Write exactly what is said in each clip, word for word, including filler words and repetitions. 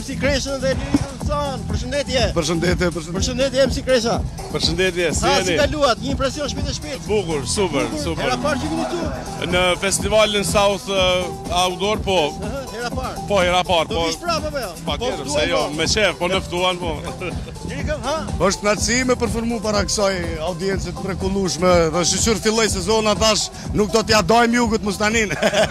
M C Kresha dhe Lirikën Son. Përshëndetje. Përshëndetje, përshëndetje. Përshëndetje M C Kresha. Përshëndetje, si Ha, jeni? si kaluat? Një impresion shpejt e shpejt. Bukur, super, super. Hera parë që vini tu? Në festivalin South uh, Outdoor, po. Hera parë. Po, hera parë, Do po. vish prapë apo jo? Pa tjetër, se jo, me qef, po në ftuan, po. Lirikën, ha? Është kënaqësi me përformu para kësaj audiencë të mrekullueshme dhe shiqur filloi sezona tash nuk do t'ja dojmë jugut Mustanin.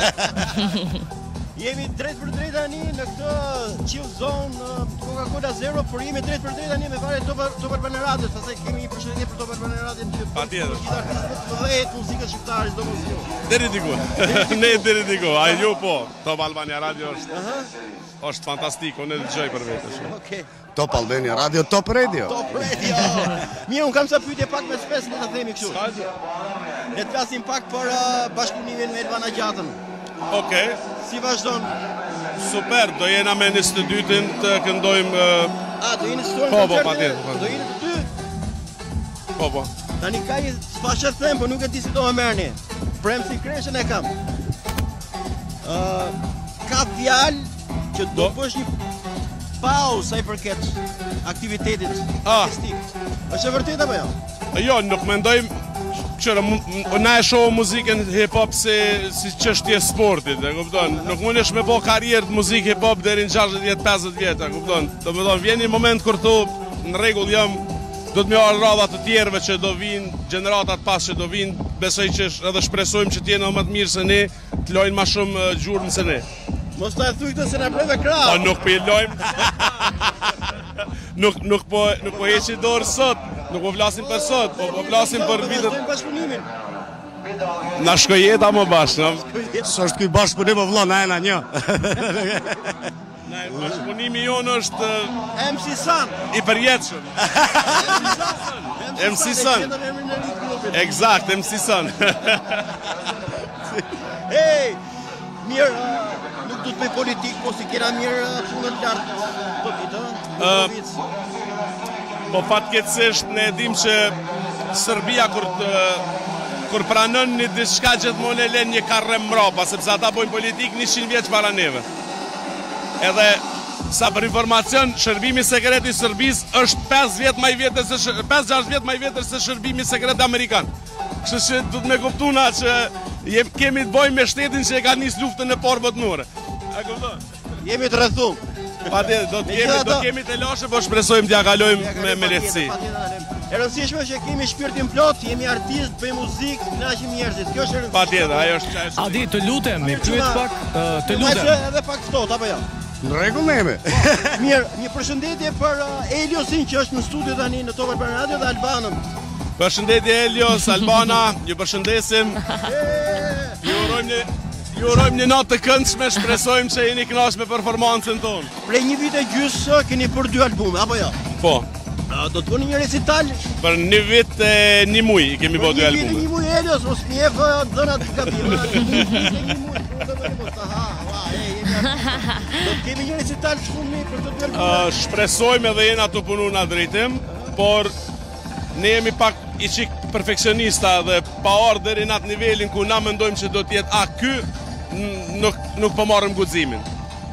Jemi drejt për drejt tani në këtë chill zone Coca-Cola Zero, por jemi drejt për drejt tani me fare Top Albana Radio, pastaj kemi një përshëndetje për Top Albana Radio që Patjetër. gjithë artistët të mëdhenj muzikës shqiptare çdo muzikë. Deri diku. Ne deri diku. Ai ju po. Top Albania Radio është. Është fantastik, unë e dëgjoj për vetes. Okej. Top Albania Radio, Top Radio. Top Radio. Mirë, un kam sa pyetje pak me spes, le ta themi kështu. Le të flasim pak për uh, bashkëpunimin me Elvana Gjatën. Okej. Si vazhdon? Super, do jena me në së dytin të këndojmë uh, A, do jeni stuar në Po, po, koncert? patjetër, patjetër. Do jeni të dy? po po. Tani ka një s'pa që them, po nuk e di si do më merrni. Për M C Kreshën e kam. Uh, ka fjalë që do Do? bësh një pauzë sa i përket aktivitetit Ah. artistik. Është e vërtetë apo jo? Jo, nuk mendoj qëra, na e shohë muzikën hip-hop si, si çështje sportit, e kupton? Nuk mundesh me bo karrierë të muzikë hip-hop deri në gjashtëdhjetë pesëdhjetë vjet, e kupton? Do të thonë, vjen një moment kur thu në rregull jam, do të më marr radha të tjerëve që do vinë, gjeneratat pas që do vinë, besoj që edhe shpresojmë që të jenë më të mirë se ne, të lojnë më shumë uh, gjurmë se ne. Mos ta thuj këtë se na breve Po krah. nuk po i lojmë. nuk nuk po nuk po heqi dorë sot. Nuk po flasim për sot, po po flasim për vitet. Vazhdojmë bashkëpunimin. Na shkoj jeta më bashkë, no? S'është ky bashkëpunim o vëlla, na jena një. Na bashkëpunimi jonë është uh, M C San. i përjetshëm. M C San. Eksakt, M C San. Hey, mirë, uh, nuk du të bëj politik, po si kena mirë uh, punën lartë do vitë, Ë, uh, Po fatkeqësisht ne e dim që Serbia kur të, kur pranon një diçka gjithmonë e lën një karre mbrapa, sepse ata bojnë politik njëqind vjeç para neve. Edhe sa për informacion, shërbimi sekret i Serbisë është pesë vjet më i vjetër se pesë gjashtë vjet më i vjetër se shërbimi sekret amerikan. Kështu që duhet me kuptuna që jem, kemi të bojmë me shtetin që e ka nis luftën e parë botërore. A kupton? jemi të rrethuar. Patjetër, do të Me kemi, gjitha do ato- kemi të lashe, po shpresojmë t'ja kalojmë me, me lehtësi. E rëndësishme është që kemi shpirtin plot, jemi artist, bëjmë muzikë, kënaqim njerëzit. Kjo është e rëndësishme. Patjetër, ajo është çaj. Adi, të lutem, mi pyet pak, ë, të Ma që lutem. edhe pak ftohtë apo jo? Në rregull neme. Mirë, një përshëndetje për uh, Eliosin që është në studio tani në Top Albana Radio dhe Albanën. Përshëndetje Elios, Albana, ju përshëndesim. Ju urojmë një ju urojmë një natë të këndshme, shpresojmë që jeni kënaqur me performancën tonë. Prej një vite gjys uh, keni për dy albume apo jo? Po, Uh, do të bëni një recital për një vit e një muaj i kemi bërë dy Një vit e albume. një muaj Elios, mos më jep uh, dhënat të gabim. Një vit e një muaj, po do bëni mos. Aha, ha, e jemi artistë. Do të kemi një recital të fundmi për të dy albume. Uh, shpresojmë edhe jena të punu në drejtim, por ne jemi pak i qik perfekcionista dhe pa orë deri në atë nivelin ku na mendojmë që do t'jetë a ky, n- nuk, nuk po marrëm guximin.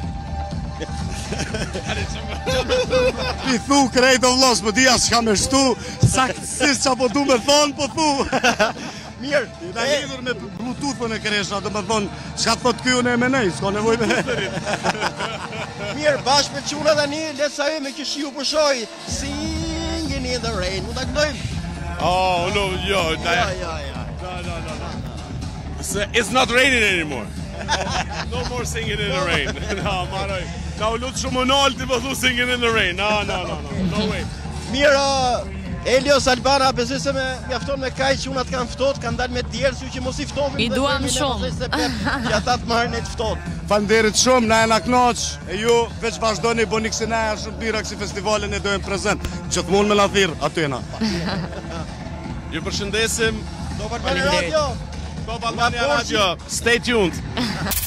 Ti thu krejt o vllos, po dia s'ka me shtu, saktësisht çapo du me thon, po thu. Mirë, Na lidhur me Bluetooth-ën e Kresha, do me thonë, çka thot ky unë e menej, s'ka nevojë me. mirë, bashkë me çuna tani, le të sajmë që shiu po shoj. Singing in the rain. Mund ta këndojmë? Oh, no, jo, Ja, ja, ja, ja. It's, it's not raining anymore. No more singing in the rain. No, maroj. Ka u lutë shumë në alti po thu singing in the rain. No, no, no, no, no way. Mirë, uh, Elios Albana, besoj se me mjafton me kaq që unat kanë ftohtë, kanë dalë me djerë, sy që mos i ftohemi. I duam shumë. Se pep, që ata të marrin e të ftohtë. Falënderit shumë, na jena knoq, e ju veç vazhdoni bëni kësi na shumë bira kësi festivalin e dojmë prezent. Gjithmonë me la thirr, aty jena. Ju përshëndesim. Top Albana Radio. Top Albania Radio. Stay tuned.